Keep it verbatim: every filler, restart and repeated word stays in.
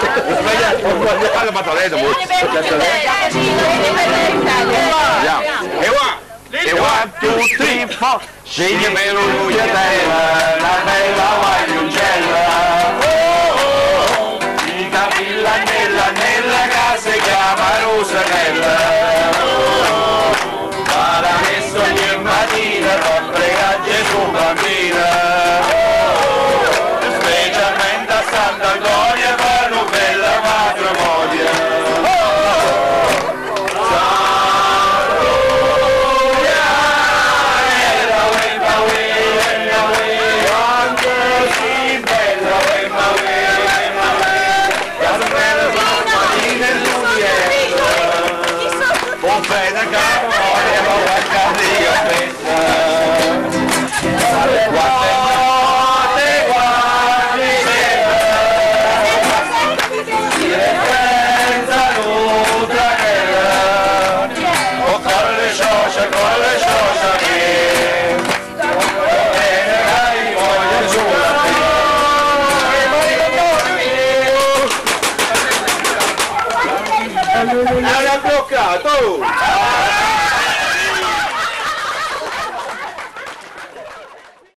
sbagliato, ho sbagliato, ma lei mo. E qua, e one, two, three, four. Scegli per un ugliatella, la bella guagliuncella. Oh, oh, mi capilla nella, nella casa si chiama Rosanella. Oh, ma la messo ogni mattina per pregare Gesù bambina. Oh, specialmente a Sant'Antonio per una bella matrimonio. È bloccato!